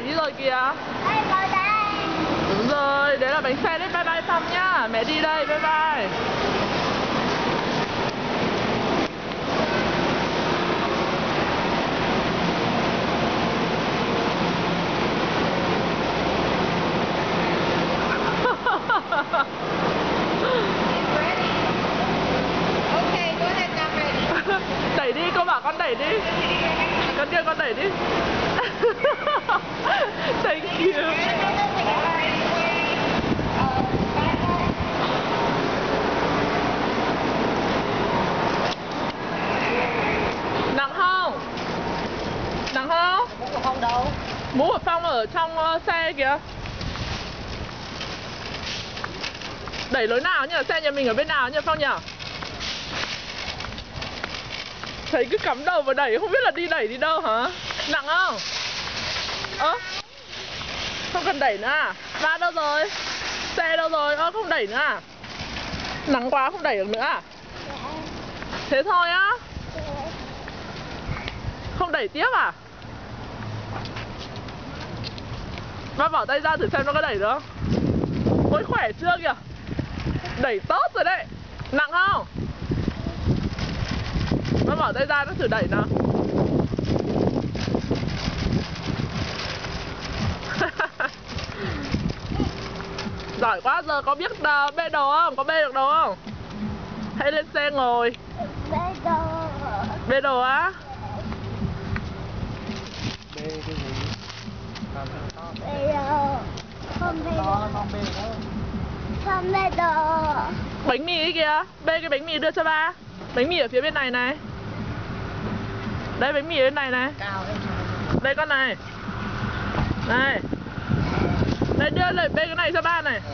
đi rồi kìa. Đúng rồi, đấy là bánh xe đấy. Bye bye Phong nhá. Mẹ đi đây, bye bye. Đẩy đi, cô bảo con đẩy đi. Con kia con đẩy đi. Thank you. Nặng không? Nặng không? Mũ của Phong đâu? Mũ của Phong ở trong xe kìa. Đẩy lối nào nhỉ? Xe nhà mình ở bên nào nhỉ Phong nhỉ? Thấy cứ cắm đầu vào đẩy, không biết là đi đẩy đi đâu hả? Nặng không? Không cần đẩy nữa à? Ba đâu rồi? Xe đâu rồi? Không đẩy nữa à? Nặng quá không đẩy được nữa à? Thế thôi á? Không đẩy tiếp à? Ba bỏ tay ra thử xem nó có đẩy được không? Ôi khỏe chưa kìa. Đẩy tốt rồi đấy. Nặng không? Nó bỏ tay ra nó thử đẩy nào. Giỏi quá, giờ có biết bê đồ không? Có bê được đồ không? Hãy lên xe ngồi. Bê đồ. Bê đồ á? Bê cái gì? Bê đồ. Không bê đồ. Không bê đồ. Bánh mì ấy kìa. Bê cái bánh mì đưa cho ba. Bánh mì ở phía bên này này. Đây bánh mì ở bên này này. Đây con này. Này. Đây đưa lại bê cái này cho ba này.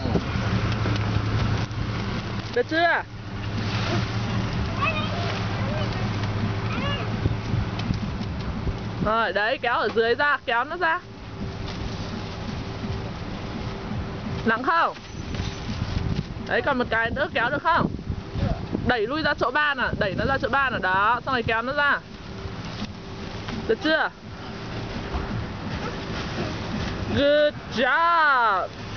Được chưa? Rồi đấy, kéo ở dưới ra, kéo nó ra. Nặng không? Đấy, còn một cái nữa kéo được không? Đẩy lui ra chỗ ba nè, đẩy nó ra chỗ ba nè, đó, xong rồi kéo nó ra. Được chưa? Good job.